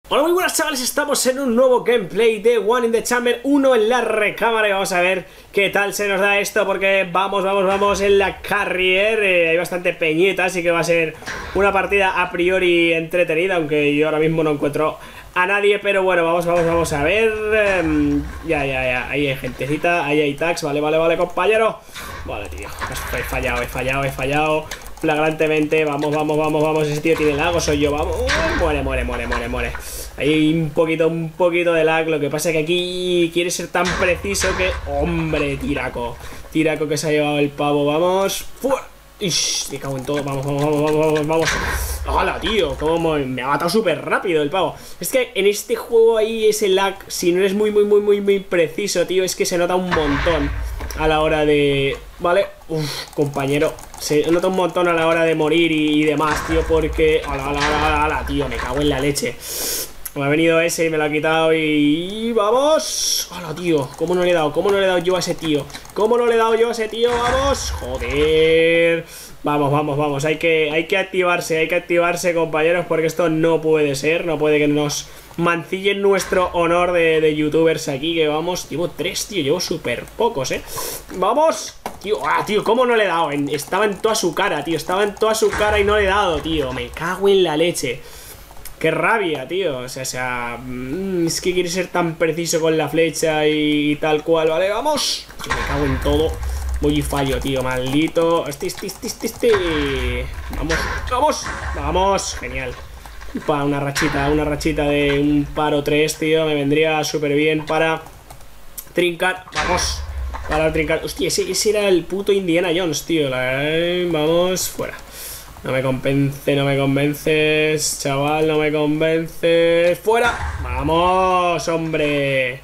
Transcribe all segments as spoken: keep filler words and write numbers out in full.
Hola, muy buenas chavales, estamos en un nuevo gameplay de One in the Chamber, uno en la recámara y vamos a ver qué tal se nos da esto porque vamos, vamos, vamos en la carrier, eh, hay bastante peñita, así que va a ser una partida a priori entretenida, aunque yo ahora mismo no encuentro a nadie, pero bueno, vamos, vamos, vamos a ver, eh, ya, ya, ya, ahí hay gentecita, ahí hay tags, vale, vale, vale, compañero, vale, tío, he fallado, he fallado, he fallado flagrantemente, vamos, vamos, vamos, vamos, ese tío tiene lag o soy yo, vamos, uh, muere, muere, muere, muere, muere. Hay un poquito, un poquito de lag, lo que pasa es que aquí quiere ser tan preciso que... ¡Hombre, tiraco! Tiraco que se ha llevado el pavo, vamos, ¡fuera! ¡Ish! Me cago en todo, vamos, vamos, vamos, vamos, vamos. ¡Hala, tío! Cómo me ha matado súper rápido el pavo. Es que en este juego ahí ese lag, si no eres muy, muy, muy, muy, muy preciso, tío, es que se nota un montón a la hora de... ¿Vale? Uf, compañero, se nota un montón a la hora de morir y, y demás, tío, porque... ¡Hala, hala, hala, hala, tío! Me cago en la leche. Me ha venido ese y me lo ha quitado y... y ¡vamos! ¡Hala, tío! ¿Cómo no le he dado? ¿Cómo no le he dado yo a ese tío? ¿Cómo no le he dado yo a ese tío? ¡Vamos! ¡Joder! Vamos, vamos, vamos. Hay que, hay que activarse, hay que activarse, compañeros, porque esto no puede ser. No puede que nos mancillen nuestro honor de, de youtubers aquí, que vamos... Llevo tres, tío. Llevo súper pocos, ¿eh? ¡Vamos! Tío, ah, tío, ¿cómo no le he dado? En, estaba en toda su cara, tío. Estaba en toda su cara y no le he dado, tío. Me cago en la leche. ¡Qué rabia, tío! O sea, o sea mmm, es que quiere ser tan preciso con la flecha y, y tal cual, ¿vale? ¡Vamos! Yo me cago en todo. Voy y fallo, tío, maldito. Este, este, este, este, este. Vamos, vamos, vamos. Genial. Para una rachita, una rachita de un paro tres, tío. Me vendría súper bien para trincar. Vamos. Para trincar. Hostia, ese, ese era el puto Indiana Jones, tío. La, eh, vamos, fuera. No me convence, no me convences, chaval, no me convences. ¡Fuera! ¡Vamos, hombre!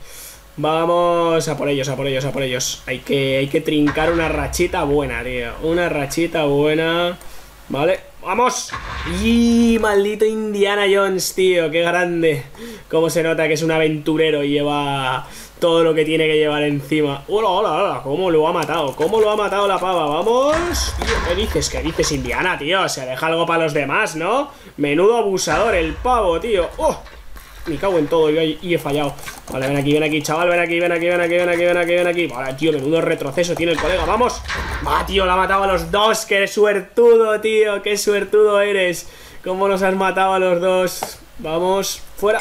Vamos a por ellos, a por ellos, a por ellos. Hay que, hay que trincar una rachita buena, tío. Una rachita buena. ¿Vale? ¡Vamos! ¡Y maldito Indiana Jones, tío! ¡Qué grande! Cómo se nota que es un aventurero y lleva todo lo que tiene que llevar encima. ¡Hola, hola, hola! ¿Cómo lo ha matado? ¿Cómo lo ha matado la pava? ¡Vamos! Tío, ¿qué dices? ¿Qué dices, Indiana, tío? Se deja algo para los demás, ¿no? Menudo abusador el pavo, tío. ¡Oh! Me cago en todo y, y he fallado. Vale, ven aquí, ven aquí, chaval, ven aquí, ven aquí, ven aquí, ven aquí, ven aquí, ven aquí. Vale, tío, menudo retroceso tiene el colega, vamos. Va, tío, lo ha matado a los dos. Qué suertudo, tío, qué suertudo eres. ¿Cómo nos has matado a los dos? Vamos, fuera,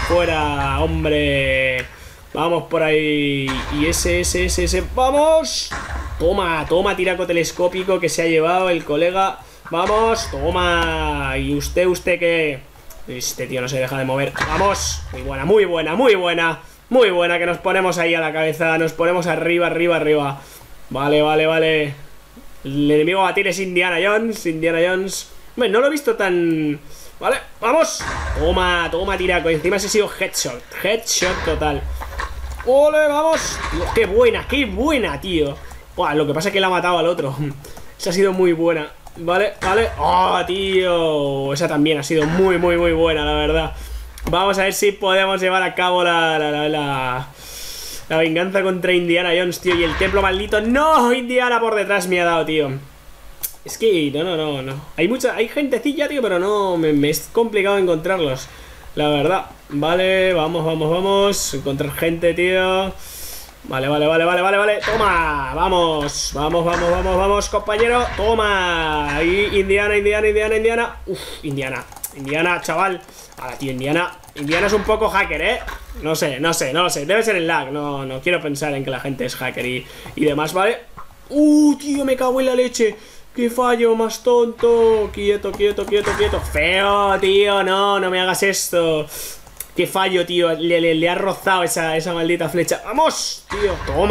fuera, hombre. Vamos por ahí. Y ese, ese, ese, ese, vamos. Toma, toma, tiraco telescópico que se ha llevado el colega. Vamos, toma. ¿Y usted, usted qué? Este tío no se deja de mover. ¡Vamos! Muy buena, muy buena, muy buena. Muy buena, que nos ponemos ahí a la cabeza. Nos ponemos arriba, arriba, arriba. Vale, vale, vale. El enemigo a batir es Indiana Jones. Indiana Jones. Bueno, no lo he visto tan... Vale, vamos. Toma, toma, tiraco. Y encima ese ha sido headshot. Headshot total. ¡Ole, vamos! Tío, ¡qué buena, qué buena, tío! Buah, lo que pasa es que la ha matado al otro. Esa ha sido muy buena. Vale, vale. ¡Oh, tío! Esa también ha sido muy, muy, muy buena, la verdad. Vamos a ver si podemos llevar a cabo la, la, la, la, la venganza contra Indiana Jones, tío. Y el templo maldito. ¡No! Indiana por detrás me ha dado, tío. Es que... No, no, no, no. Hay mucha... Hay gentecilla, tío, pero no... Me, me es complicado encontrarlos, la verdad. Vale, vamos, vamos, vamos. Encontrar gente, tío. Vale, vale, vale, vale, vale, vale. Toma, vamos, vamos, vamos, vamos, vamos, compañero. Toma. Ahí, Indiana, Indiana, Indiana, Indiana. Uf, Indiana, Indiana, chaval. Ahora, tío, Indiana. Indiana es un poco hacker, ¿eh? No sé, no sé, no lo sé. Debe ser el lag. No, no quiero pensar en que la gente es hacker y, y demás, ¿vale? Uh, tío, me cago en la leche. ¡Qué fallo más tonto! Quieto, quieto, quieto, quieto. Feo, tío, no, no me hagas esto. ¡Qué fallo, tío! Le, le, le ha rozado esa, esa maldita flecha. ¡Vamos, tío!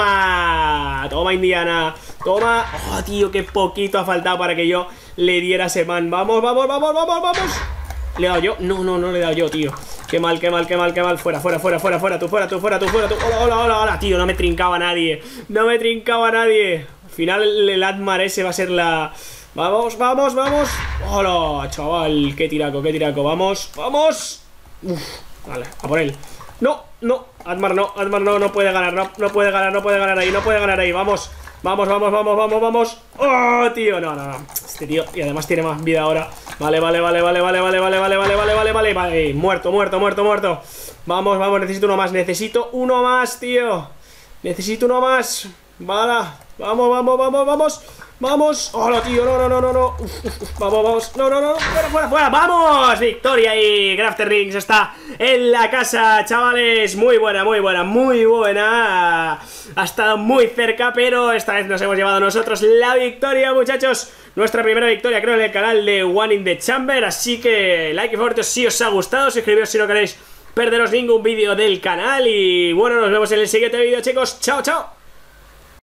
¡Toma! ¡Toma, Indiana! ¡Toma! ¡Oh, tío! ¡Qué poquito ha faltado para que yo le diera a ese man! ¡Vamos, vamos, vamos, vamos, vamos! ¿Le he dado yo? No, no, no le he dado yo, tío. ¡Qué mal, qué mal, qué mal, qué mal! ¡Fuera, fuera, fuera, fuera, fuera! ¡Tú fuera, tú fuera, tú fuera! Tú... ¡Hola, hola, hola, hola! Tío, no me trincaba nadie. ¡No me trincaba nadie! Al final el Atmar ese va a ser la... ¡Vamos, vamos, vamos! ¡Hola, chaval! ¡Qué tiraco, qué tiraco! ¡Vamos, vamos! ¡Uf! Vale, a por él. No, no, Atmar no, Atmar no, no puede ganar, no, no puede ganar, no puede ganar ahí, no puede ganar ahí, vamos. Vamos, vamos, vamos, vamos, vamos. ¡Oh, tío! No, no, no. Este tío, y además tiene más vida ahora. Vale, vale, vale, vale, vale, vale, vale, vale, vale, vale, vale, vale, vale. Muerto, muerto, muerto, muerto. Vamos, vamos, necesito uno más. Necesito uno más, tío. Necesito uno más. Vale. Vamos, vamos, vamos, vamos. Vamos. ¡Hola, tío! No, no, no, no, no. Uf, uf, uf. Vamos, vamos. No, no, no. Fuera, fuera, fuera. ¡Vamos! Victoria y Crafter Rings está en la casa, chavales. Muy buena, muy buena, muy buena. Ha estado muy cerca, pero esta vez nos hemos llevado nosotros la victoria, muchachos. Nuestra primera victoria, creo, en el canal de One in the Chamber. Así que like y favorito si os ha gustado. Suscribiros si no queréis perderos ningún vídeo del canal. Y bueno, nos vemos en el siguiente vídeo, chicos. Chao, chao.